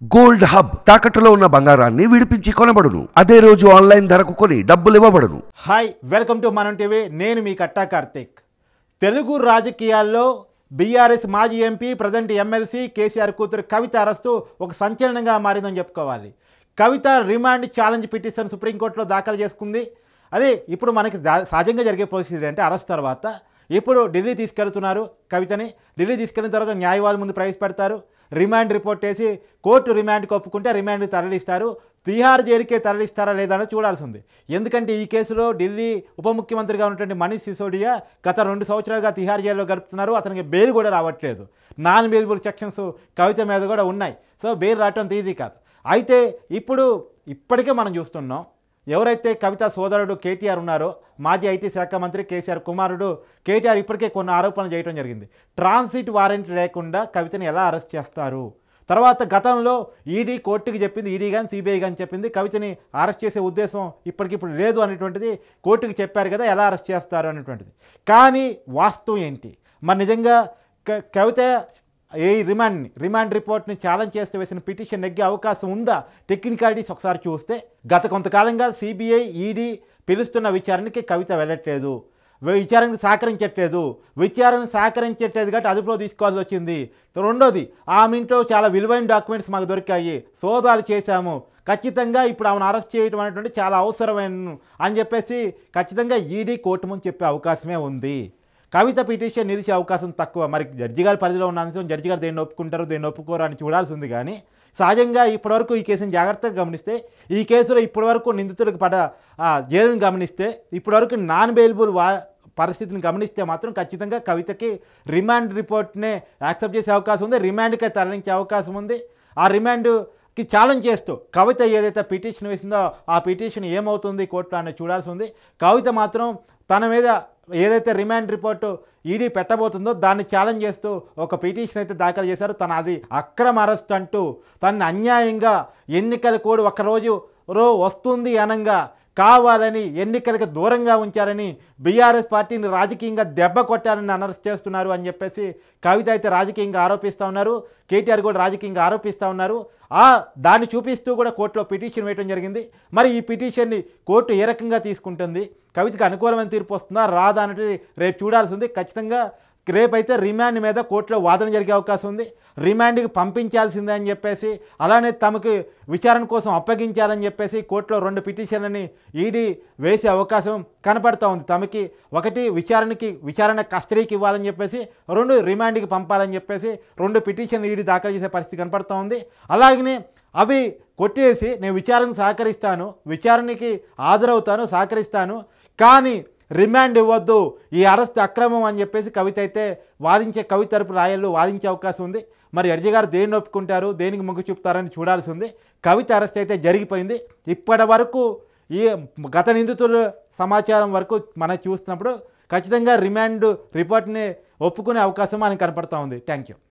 Gold hub తాకట్టులో ఉన్న బంగారాన్ని విడిపించి కొనబడును. అదే రోజు ఆన్లైన్ ధరకు కొని డబ్బులు ఇవ్వబడును. Hi, welcome to Manam TV. నేను మీ కట్టా కార్తిక్. తెలుగు రాజకీయాల్లో బీఆర్ఎస్ మాజీ ఎంపీ ప్రజెంట్ ఎమ్మెల్సీ కేసీఆర్ కూతురు కవిత అరెస్టు ఒక సంచలనంగా మారిందని చెప్పుకోవాలి. కవిత రిమాండ్ ఛాలెంజ్ పిటిషన్ సుప్రీంకోర్టులో దాఖలు చేసుకుంది. అదే ఇప్పుడు మనకి సహజంగా జరిగే పరిస్థితి అంటే అరెస్ట్ తర్వాత ఇప్పుడు ఢిల్లీ తీసుకెళ్తున్నారు. కవితని ఢిల్లీ తీసుకెళ్ళిన తర్వాత న్యాయవాది ముందు ప్రవేశపెడతారు. రిమాండ్ రిపోర్ట్ వేసి కోర్టు రిమాండ్కి ఒప్పుకుంటే రిమాండ్ తరలిస్తారు. తిహార్ జైలుకే తరలిస్తారా లేదా అని చూడాల్సి ఉంది. ఎందుకంటే ఈ కేసులో ఢిల్లీ ఉప ముఖ్యమంత్రిగా ఉన్నటువంటి మనీష్ సిసోడియా గత 2 సంవత్సరాలుగా తిహార్ జైల్లో గడుపుతున్నారు. అతనికి బెయిల్ కూడా రావట్లేదు. నాన్ బెయిలబుల్ సెక్షన్స్ కవిత మీద కూడా ఉన్నాయి. సో బెయిల్ రావటం ఈజీ కాదు. అయితే ఇప్పటికే మనం చూస్తున్నాం, ఎవరైతే కవిత సోదరుడు కేటీఆర్ ఉన్నారో, మాజీ ఐటీ శాఖ మంత్రి కేసీఆర్ కుమారుడు కేటీఆర్ ఇప్పటికే కొన్ని ఆరోపణలు చేయడం జరిగింది. ట్రాన్సిట్ వారెంట్ లేకుండా కవితని ఎలా అరెస్ట్ చేస్తారు? తర్వాత గతంలో ఈడీ కోర్టుకి చెప్పింది, ఈడీ కానీ సిబిఐ కానీ చెప్పింది కవితని అరెస్ట్ చేసే ఉద్దేశం ఇప్పటికిప్పుడు లేదు అనేటువంటిది కోర్టుకి చెప్పారు కదా, ఎలా అరెస్ట్ చేస్తారు అనేటువంటిది. కానీ వాస్తవం ఏంటి? మరి నిజంగా కవిత రిమాండ్ రిపోర్ట్ని ఛాలెంజ్ చేస్తే వేసిన పిటిషన్ నెగ్గే అవకాశం ఉందా? టెక్నికాలిటీస్ ఒకసారి చూస్తే గత కొంతకాలంగా సిబిఐ ఈడీ పిలుస్తున్న విచారణకి కవిత వెళ్ళట్లేదు, విచారణకు సహకరించట్లేదు కాబట్టి అదుపులో తీసుకోవాల్సి వచ్చింది. రెండోది, ఆమె ఇంట్లో చాలా విలువైన డాక్యుమెంట్స్ మాకు దొరికాయి, సోదాలు చేశాము, ఖచ్చితంగా ఇప్పుడు ఆమెను అరెస్ట్ చేయడం అనేటువంటి చాలా అవసరమైన అని చెప్పేసి ఖచ్చితంగా ఈడీ కోర్టు ముందు చెప్పే అవకాశమే ఉంది. కవిత పిటిషన్ నిలిచే అవకాశం తక్కువ. మరి జడ్జి గారి పరిధిలో ఉన్న అంశం జడ్జి గారు దేన్ని ఒప్పుకుంటారు, దేన్ని ఒప్పుకోరు అని చూడాల్సి ఉంది. కానీ సహజంగా ఇప్పటివరకు ఈ కేసుని జాగ్రత్తగా గమనిస్తే, ఈ కేసులో ఇప్పటివరకు నిందితులకు జైలుని గమనిస్తే, ఇప్పటివరకు నాన్ బెయిలబుల్ పరిస్థితిని గమనిస్తే మాత్రం ఖచ్చితంగా కవితకి రిమాండ్ రిపోర్ట్నే యాక్సెప్ట్ చేసే అవకాశం ఉంది, రిమాండ్కే తరలించే అవకాశం ఉంది. ఆ రిమాండ్కి ఛాలెంజ్ చేస్తూ కవిత ఏదైతే పిటిషన్ వేసిందో ఆ పిటిషన్ ఏమవుతుంది కోర్టులో అనేది చూడాల్సి ఉంది. కవిత మాత్రం తన మీద ఏదైతే రిమాండ్ రిపోర్టు ఈడీ పెట్టబోతుందో దాన్ని ఛాలెంజ్ చేస్తూ ఒక పిటిషన్ అయితే దాఖలు చేశారు. తన అది అక్రమ అరెస్ట్ అంటూ తనని అన్యాయంగా ఎన్నికల కోడ్ ఒక్కరోజు వస్తుంది అనంగా కావాలని ఎన్నికలకు దూరంగా ఉంచారని, బీఆర్ఎస్ పార్టీని రాజకీయంగా దెబ్బ కొట్టారని అరెస్ట్ చేస్తున్నారు అని చెప్పేసి కవిత అయితే రాజకీయంగా ఆరోపిస్తూ ఉన్నారు. కేటీఆర్ కూడా రాజకీయంగా ఆరోపిస్తూ ఉన్నారు. దాన్ని చూపిస్తూ కూడా కోర్టులో పిటిషన్ వేయడం జరిగింది. మరి ఈ పిటిషన్ని కోర్టు ఏ రకంగా తీసుకుంటుంది, కవితకు అనుకూలమైన తీర్పు వస్తుందా రాదా అనేది రేపు చూడాల్సి ఉంది. ఖచ్చితంగా రేపైతే రిమాండ్ మీద కోర్టులో వాదన జరిగే అవకాశం ఉంది. రిమాండ్కి పంపించాల్సిందే అని చెప్పేసి, అలానే తమకు విచారణ కోసం అప్పగించాలని చెప్పేసి కోర్టులో 2 పిటిషన్లని ఈడీ వేసే అవకాశం కనపడుతూ ఉంది. తమకి ఒకటి విచారణ కస్టడీకి ఇవ్వాలని చెప్పేసి, 2 రిమాండ్కి పంపాలని చెప్పేసి 2 పిటిషన్లు ఈడీ దాఖలు చేసే పరిస్థితి కనపడుతూ ఉంది. అలాగనే అవి కొట్టేసి నేను విచారణకు సహకరిస్తాను, విచారణకి హాజరవుతాను, సహకరిస్తాను, కానీ రిమాండ్ ఇవ్వద్దు, ఈ అరెస్ట్ అక్రమం అని చెప్పేసి కవిత అయితే కవిత తరపు లాయర్లు వాదించే అవకాశం ఉంది. మరి జడ్జి గారు దేన్ని ఒప్పుకుంటారు, దేనికి మొగ్గు చూపుతారని చూడాల్సి ఉంది. కవిత అరెస్ట్ అయితే జరిగిపోయింది. ఇప్పటి వరకు ఈ గత నిందితుల సమాచారం వరకు మనం చూస్తున్నప్పుడు ఖచ్చితంగా రిమాండ్ రిపోర్ట్ని ఒప్పుకునే అవకాశం మనకు కనపడుతూ ఉంది. Thank you.